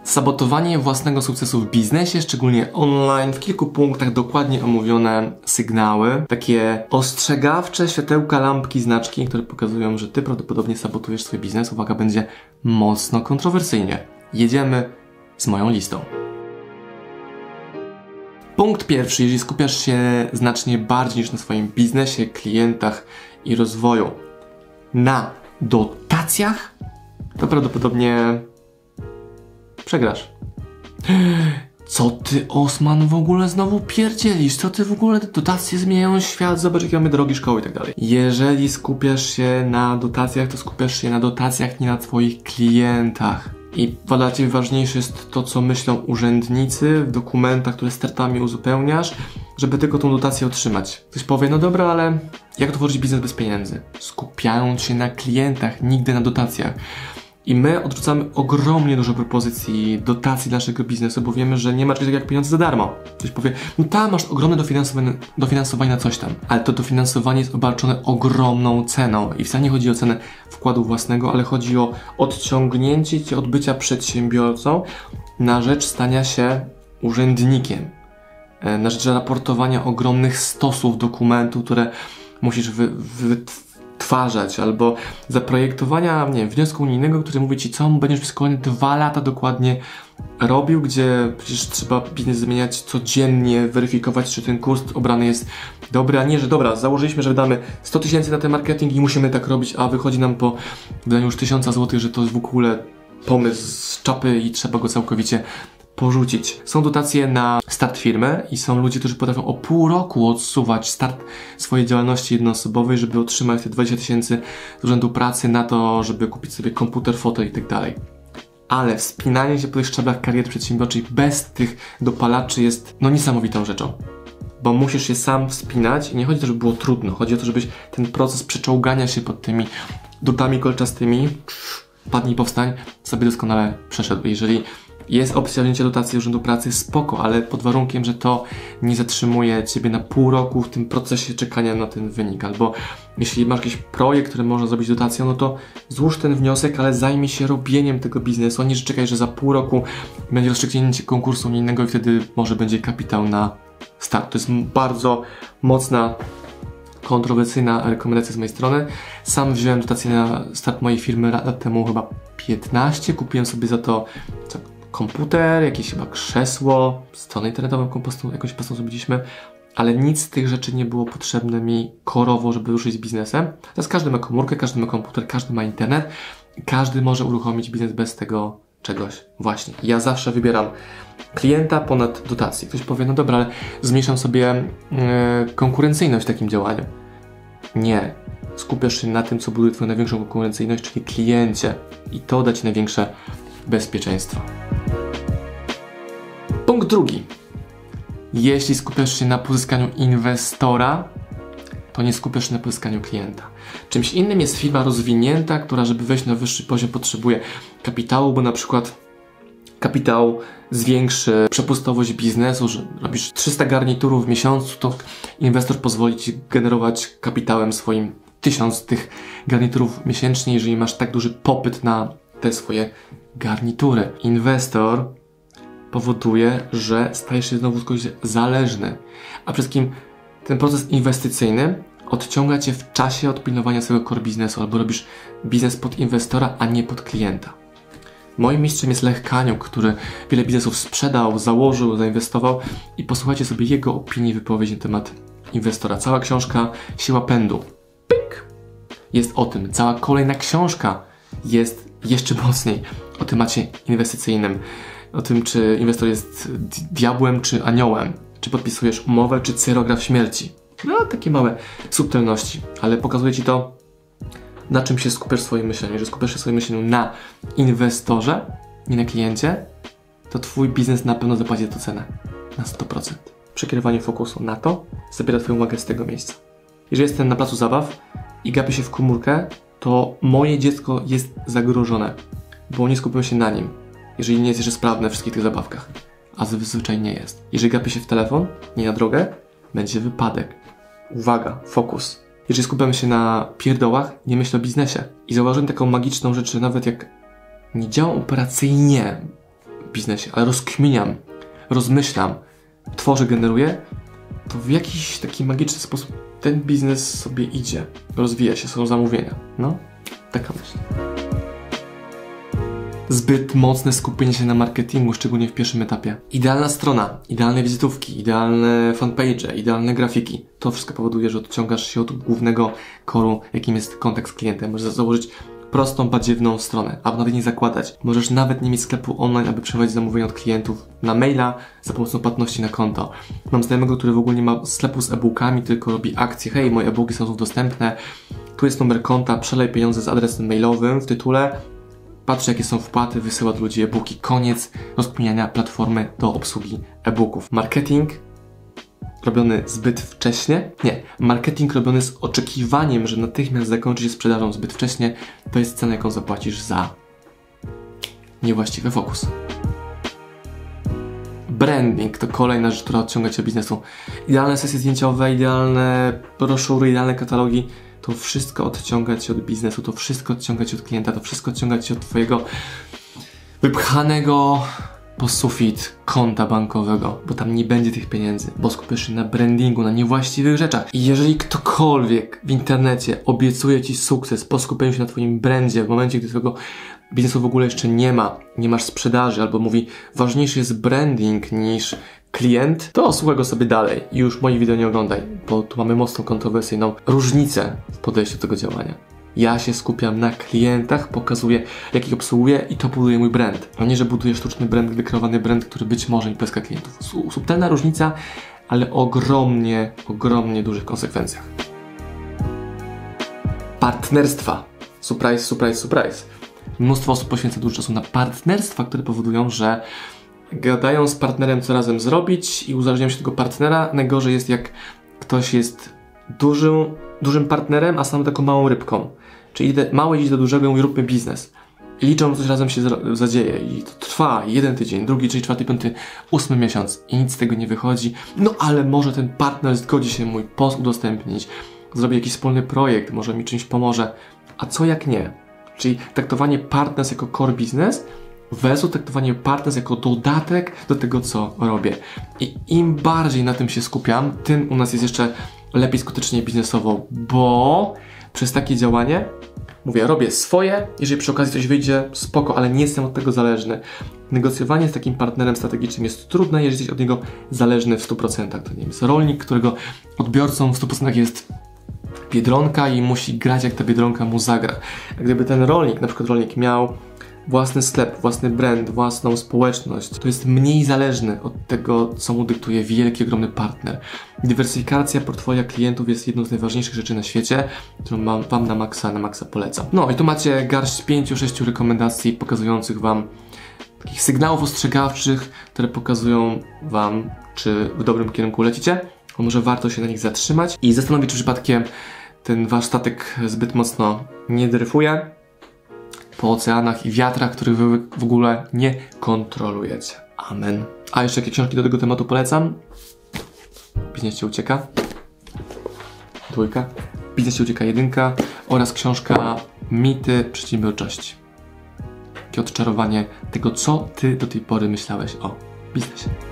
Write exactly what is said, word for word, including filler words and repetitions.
Sabotowanie własnego sukcesu w biznesie, szczególnie online, w kilku punktach dokładnie omówione sygnały, takie ostrzegawcze światełka, lampki, znaczki, które pokazują, że ty prawdopodobnie sabotujesz swój biznes. Uwaga, będzie mocno kontrowersyjnie. Jedziemy z moją listą. Punkt pierwszy, jeżeli skupiasz się znacznie bardziej niż na swoim biznesie, klientach i rozwoju na dotacjach, to prawdopodobnie przegrasz. Co ty, Osman, w ogóle znowu pierdzielisz? Co ty w ogóle? Dotacje zmieniają świat, zobacz jakie mamy drogi, szkoły i tak dalej. Jeżeli skupiasz się na dotacjach, to skupiasz się na dotacjach, nie na twoich klientach. I dla ciebie ważniejsze jest to, co myślą urzędnicy w dokumentach, które startami uzupełniasz, żeby tylko tą dotację otrzymać. Ktoś powie, no dobra, ale jak tworzyć biznes bez pieniędzy? Skupiając się na klientach, nigdy na dotacjach. I my odrzucamy ogromnie dużo propozycji dotacji naszego biznesu, bo wiemy, że nie ma czegoś takiego jak pieniądze za darmo. Ktoś powie, no tam masz ogromne dofinansowanie, dofinansowanie na coś tam, ale to dofinansowanie jest obarczone ogromną ceną i wcale nie chodzi o cenę wkładu własnego, ale chodzi o odciągnięcie cię od bycia przedsiębiorcą na rzecz stania się urzędnikiem, na rzecz raportowania ogromnych stosów dokumentów, które musisz wy, wy twarzać, albo zaprojektowania, nie wiem, wniosku unijnego, który mówi ci, co będziesz przez kolejne dwa lata dokładnie robił, gdzie przecież trzeba biznes zmieniać codziennie, weryfikować, czy ten kurs obrany jest dobry, a nie, że dobra, założyliśmy, że wydamy sto tysięcy na ten marketing i musimy tak robić, a wychodzi nam po wydaniu już tysiąca złotych, że to jest w ogóle pomysł z czapy i trzeba go całkowicie porzucić. Są dotacje na start firmy i są ludzie, którzy potrafią o pół roku odsuwać start swojej działalności jednoosobowej, żeby otrzymać te dwadzieścia tysięcy z urzędu pracy na to, żeby kupić sobie komputer, fotel i tak dalej. Ale wspinanie się po tych szczeblach kariery przedsiębiorczej bez tych dopalaczy jest no niesamowitą rzeczą. Bo musisz się sam wspinać i nie chodzi o to, żeby było trudno. Chodzi o to, żebyś ten proces przeczołgania się pod tymi drutami kolczastymi, padnij powstań, sobie doskonale przeszedł. Jeżeli jest opcja wzięcia dotacji urzędu pracy, spoko, ale pod warunkiem, że to nie zatrzymuje ciebie na pół roku w tym procesie czekania na ten wynik. Albo jeśli masz jakiś projekt, który można zrobić dotacją, no to złóż ten wniosek, ale zajmij się robieniem tego biznesu, a nie, że czekaj, że za pół roku będzie rozstrzygnięcie konkursu unijnego i wtedy może będzie kapitał na start. To jest bardzo mocna, kontrowersyjna rekomendacja z mojej strony. Sam wziąłem dotację na start mojej firmy lat temu, chyba piętnaście. Kupiłem sobie za to co, komputer, jakieś chyba krzesło, stronę internetową kompostą, jakąś postą zrobiliśmy, ale nic z tych rzeczy nie było potrzebne mi korowo, żeby ruszyć z biznesem. Teraz każdy ma komórkę, każdy ma komputer, każdy ma internet i każdy może uruchomić biznes bez tego czegoś. Właśnie. Ja zawsze wybieram klienta ponad dotację. Ktoś powie, no dobra, ale zmniejszam sobie yy, konkurencyjność w takim działaniu. Nie. Skupiasz się na tym, co buduje twoją największą konkurencyjność, czyli kliencie. I to da ci największe bezpieczeństwo. Punkt drugi. Jeśli skupiasz się na pozyskaniu inwestora, to nie skupiasz się na pozyskaniu klienta. Czymś innym jest firma rozwinięta, która, żeby wejść na wyższy poziom, potrzebuje kapitału, bo na przykład kapitał zwiększy przepustowość biznesu, że robisz trzysta garniturów w miesiącu, to inwestor pozwoli ci generować kapitałem swoim tysiąc tych garniturów miesięcznie, jeżeli masz tak duży popyt na te swoje garnitury. Inwestor powoduje, że stajesz się znowu z kogoś zależny, a przede wszystkim ten proces inwestycyjny odciąga cię w czasie od pilnowania swojego core biznesu, albo robisz biznes pod inwestora, a nie pod klienta. Moim mistrzem jest Lech Kaniuk, który wiele biznesów sprzedał, założył, zainwestował i posłuchajcie sobie jego opinii, wypowiedzi na temat inwestora. Cała książka Siła Pędu. Pyk! Jest o tym. Cała kolejna książka jest jeszcze mocniej o temacie inwestycyjnym. O tym, czy inwestor jest diabłem, czy aniołem. Czy podpisujesz umowę, czy cyrograf śmierci. No, takie małe subtelności, ale pokazuje ci to, na czym się skupiasz w swoim myśleniu. Jeżeli skupiasz się w swoim myśleniu na inwestorze, nie na kliencie, to twój biznes na pewno zapłaci za to cenę. Na sto procent. Przekierowanie fokusu na to zabiera twoją uwagę z tego miejsca. Jeżeli jestem na placu zabaw i gapię się w komórkę, to moje dziecko jest zagrożone, bo nie skupią się na nim, jeżeli nie jest jeszcze sprawne w wszystkich tych zabawkach. A zazwyczaj nie jest. Jeżeli gapię się w telefon, nie na drogę, będzie wypadek. Uwaga, fokus. Jeżeli skupiamy się na pierdołach, nie myślę o biznesie. I zauważyłem taką magiczną rzecz, że nawet jak nie działam operacyjnie w biznesie, ale rozkminiam, rozmyślam, tworzę, generuję, to w jakiś taki magiczny sposób ten biznes sobie idzie, rozwija się, są zamówienia. No, taka myśl. Zbyt mocne skupienie się na marketingu, szczególnie w pierwszym etapie. Idealna strona, idealne wizytówki, idealne fanpage, idealne grafiki. To wszystko powoduje, że odciągasz się od głównego core'u, jakim jest kontakt z klientem. Możesz założyć prostą, badziewną stronę, albo nawet nie zakładać. Możesz nawet nie mieć sklepu online, aby przewozić zamówienia od klientów na maila za pomocą płatności na konto. Mam znajomego, który w ogóle nie ma sklepu z e-bookami, tylko robi akcje. Hej, moje e-booki są dostępne, tu jest numer konta, przelej pieniądze z adresem mailowym w tytule, patrz jakie są wpłaty, wysyła do ludzi e-booki. Koniec rozkminiania platformy do obsługi e-booków. Marketing robiony zbyt wcześnie? Nie. Marketing robiony z oczekiwaniem, że natychmiast zakończy się sprzedażą zbyt wcześnie, to jest cena, jaką zapłacisz za niewłaściwy fokus. Branding to kolejna rzecz, która odciąga cię od biznesu. Idealne sesje zdjęciowe, idealne broszury, idealne katalogi. To wszystko odciąga cię od biznesu, to wszystko odciąga cię od klienta, to wszystko odciąga cię od twojego wypchanego po sufit konta bankowego, bo tam nie będzie tych pieniędzy, bo skupisz się na brandingu, na niewłaściwych rzeczach. I jeżeli ktokolwiek w internecie obiecuje ci sukces po skupieniu się na twoim brandzie, w momencie, gdy twojego biznesu w ogóle jeszcze nie ma, nie masz sprzedaży, albo mówi, ważniejszy jest branding niż klient, to słuchaj go sobie dalej i już moich wideo nie oglądaj, bo tu mamy mocną kontrowersyjną różnicę w podejściu do tego działania. Ja się skupiam na klientach, pokazuję, jak ich obsługuję i to buduje mój brand. A nie, że buduję sztuczny brand, wykreowany brand, który być może nie pozyska klientów. Subtelna różnica, ale ogromnie, ogromnie dużych konsekwencjach. Partnerstwa. Surprise, surprise, surprise. Mnóstwo osób poświęca dużo czasu na partnerstwa, które powodują, że gadają z partnerem, co razem zrobić i uzależniają się od tego partnera. Najgorzej jest, jak ktoś jest dużym, dużym partnerem, a sam taką małą rybką. Czyli idę, małe idzie do dużego i mówi, róbmy biznes. I liczą, coś razem się zadzieje. I to trwa jeden tydzień, drugi, trzeci, czwarty, piąty, ósmy miesiąc. I nic z tego nie wychodzi. No ale może ten partner zgodzi się mój post udostępnić. Zrobi jakiś wspólny projekt, może mi czymś pomoże. A co jak nie? Czyli traktowanie partners jako core business versus traktowanie partners jako dodatek do tego, co robię. I im bardziej na tym się skupiam, tym u nas jest jeszcze lepiej skutecznie biznesowo, bo przez takie działanie, mówię, robię swoje, jeżeli przy okazji coś wyjdzie, spoko, ale nie jestem od tego zależny. Negocjowanie z takim partnerem strategicznym jest trudne, jeżeli jesteś od niego zależny w stu procentach. To nie jest rolnik, którego odbiorcą w stu procentach jest Biedronka i musi grać, jak ta Biedronka mu zagra. A gdyby ten rolnik, na przykład rolnik miał własny sklep, własny brand, własną społeczność, to jest mniej zależny od tego, co mu dyktuje wielki, ogromny partner. Dywersyfikacja portfolio klientów jest jedną z najważniejszych rzeczy na świecie, którą mam, wam na maksa, na maksa polecam. No i tu macie garść pięciu, sześciu rekomendacji pokazujących wam takich sygnałów ostrzegawczych, które pokazują wam, czy w dobrym kierunku lecicie, bo może warto się na nich zatrzymać i zastanowić, czy przypadkiem ten wasz statek zbyt mocno nie dryfuje po oceanach i wiatrach, których wy w ogóle nie kontrolujecie. Amen. A jeszcze jakie książki do tego tematu polecam? Biznes Cię ucieka. Dwójka. Biznes Cię ucieka jedynka. Oraz książka Mity przedsiębiorczości. Takie odczarowanie tego, co ty do tej pory myślałeś o biznesie.